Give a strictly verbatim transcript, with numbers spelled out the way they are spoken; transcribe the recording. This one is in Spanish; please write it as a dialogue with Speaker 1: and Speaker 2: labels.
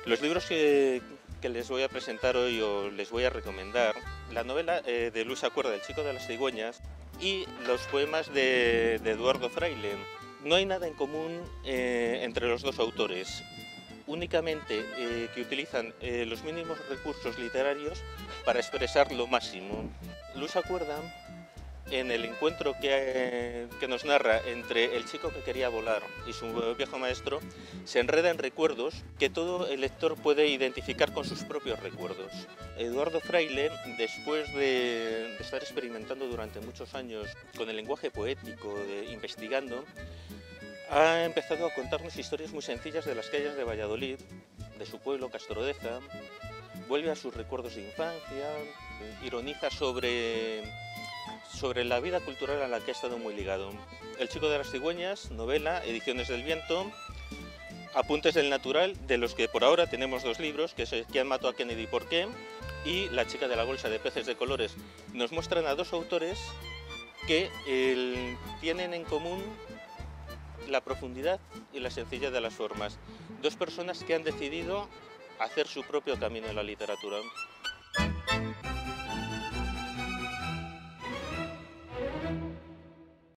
Speaker 1: Los libros que, que les voy a presentar hoy o les voy a recomendar, la novela eh, de Luis Acuerda, El chico de las cigüeñas, y los poemas de, de Eduardo Fraile. No hay nada en común eh, entre los dos autores, únicamente eh, que utilizan eh, los mínimos recursos literarios para expresar lo máximo. Luis Acuerda, en el encuentro que, eh, que nos narra entre el chico que quería volar y su viejo maestro, se enreda en recuerdos que todo el lector puede identificar con sus propios recuerdos. Eduardo Fraile, después de, de estar experimentando durante muchos años con el lenguaje poético, de, investigando, ha empezado a contarnos historias muy sencillas de las calles de Valladolid, de su pueblo, Castrodeza. Vuelve a sus recuerdos de infancia, ironiza sobre sobre la vida cultural a la que ha estado muy ligado. El chico de las cigüeñas, novela, Ediciones del Viento, Apuntes del Natural, de los que por ahora tenemos dos libros, que es ¿Quién mató a Kennedy y por qué? Y La chica de la bolsa de peces de colores. Nos muestran a dos autores que el, tienen en común la profundidad y la sencillez de las formas. Dos personas que han decidido hacer su propio camino en la literatura.